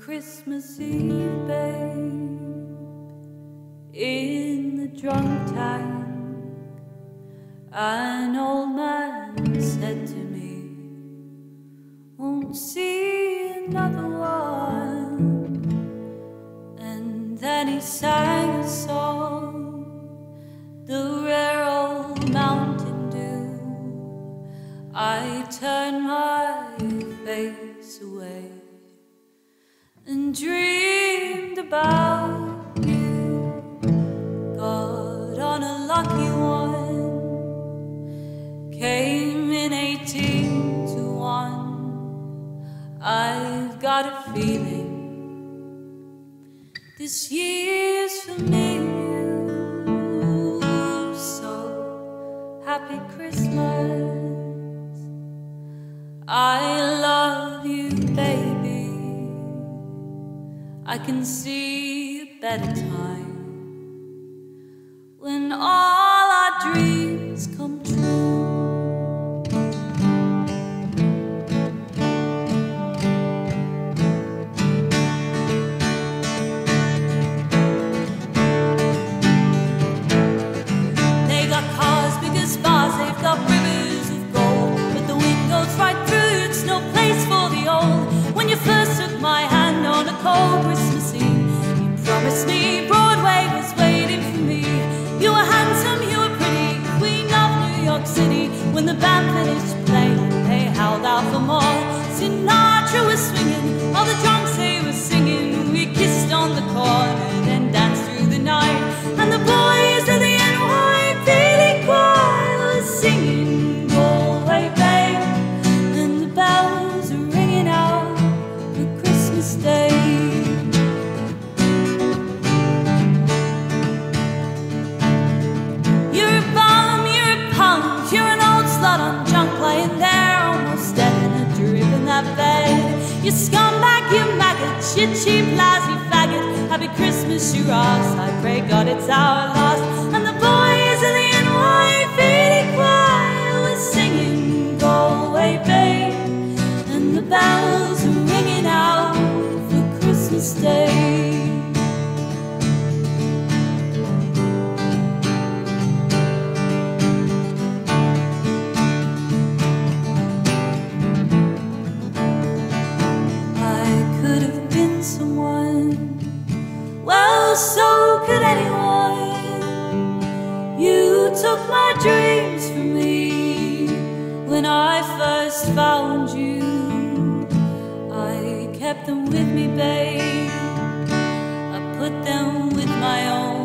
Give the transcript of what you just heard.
Christmas Eve, babe, in the drunk tank. An old man said to me, won't see another one. And then he sang a song, the rare old Mountain Dew. I turned my face away and dreamed about you. Got on a lucky one, came in 18 to 1. I've got a feeling this year's for me. So happy Christmas, I love you, baby. I can see a better time when all our dreams come true. They got cars big as bars, they've got rivers of gold, but the wind goes right through, it's no place for the old. When you first took my hand on a cold Christmas Eve, you promised me Broadway was waiting for me. You were handsome, you were pretty, queen of New York City. When the band finished playing, they held out for more. Sinatra was swinging, all the drunks they were singing. We kissed on the corner, then danced through the night. And the boys of the NYPD choir were singing Galway Bay. And the bells are ringing out for Christmas Day. You're an old slut on junk, lying there almost dead in a drip in that bed. You scumbag, you maggot, you cheap, lousy faggot. Happy Christmas, you ass, I pray God it's our last. And the boys of the NYPD choir were singing Galway Bay. And the bells are ringing out for Christmas Day. Well, so could anyone. You took my dreams from me when I first found you. I kept them with me, babe. I put them with my own.